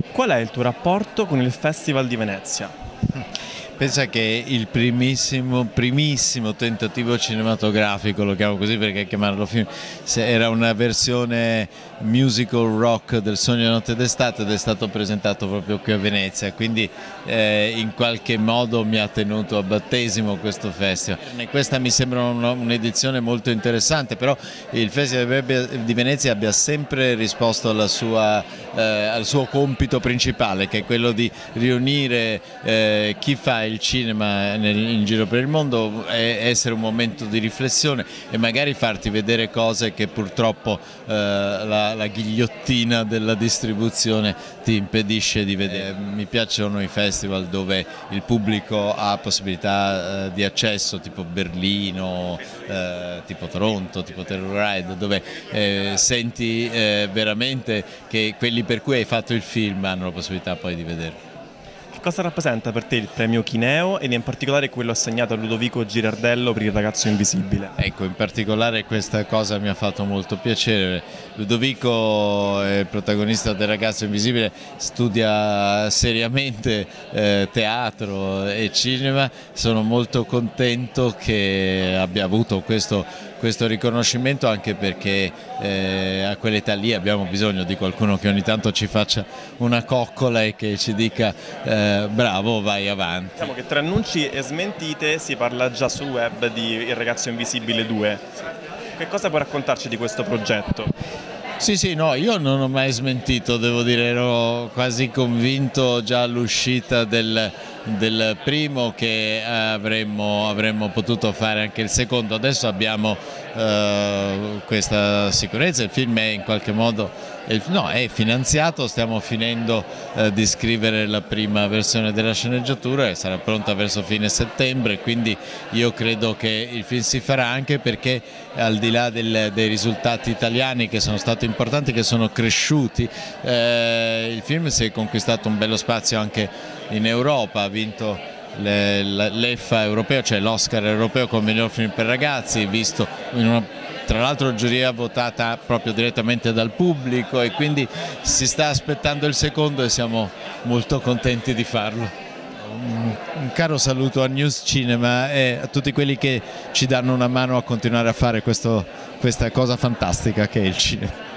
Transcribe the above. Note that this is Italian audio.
Qual è il tuo rapporto con il Festival di Venezia? Pensa che il primissimo tentativo cinematografico, lo chiamo così perché chiamarlo film, era una versione musical rock del Sogno di Notte d'estate ed è stato presentato proprio qui a Venezia, quindi in qualche modo mi ha tenuto a battesimo questo festival. Questa mi sembra un'edizione molto interessante, però il Festival di Venezia abbia sempre risposto al suo compito principale, che è quello di riunire chi fa il cinema in giro per il mondo, essere un momento di riflessione e magari farti vedere cose che purtroppo la ghigliottina della distribuzione ti impedisce di vedere. Mi piacciono i festival dove il pubblico ha possibilità di accesso, tipo Berlino, tipo Toronto, tipo Telluride, dove senti veramente che quelli per cui hai fatto il film hanno la possibilità poi di vederlo. Cosa rappresenta per te il premio Chineo ed in particolare quello assegnato a Ludovico Girardello per Il ragazzo invisibile? Ecco, in particolare questa cosa mi ha fatto molto piacere. Ludovico è il protagonista del Ragazzo invisibile, studia seriamente teatro e cinema, sono molto contento che abbia avuto questo riconoscimento, anche perché a quell'età lì abbiamo bisogno di qualcuno che ogni tanto ci faccia una coccola e che ci dica bravo, vai avanti. Diciamo che tra annunci e smentite si parla già sul web di Il ragazzo invisibile 2. Che cosa puoi raccontarci di questo progetto? Sì, no, io non ho mai smentito, devo dire, ero quasi convinto già all'uscita del primo che avremmo potuto fare anche il secondo. Adesso abbiamo questa sicurezza, il film è in qualche modo è finanziato, stiamo finendo di scrivere la prima versione della sceneggiatura e sarà pronta verso fine settembre, quindi io credo che il film si farà, anche perché al di là dei risultati italiani che sono stati importanti, che sono cresciuti, il film si è conquistato un bello spazio anche in Europa, ha vinto l'EFA europeo, cioè l'Oscar europeo come miglior film per ragazzi, visto in una, tra l'altro, giuria votata proprio direttamente dal pubblico, e quindi si sta aspettando il secondo e siamo molto contenti di farlo. Un caro saluto a News Cinema e a tutti quelli che ci danno una mano a continuare a fare questa cosa fantastica che è il cinema.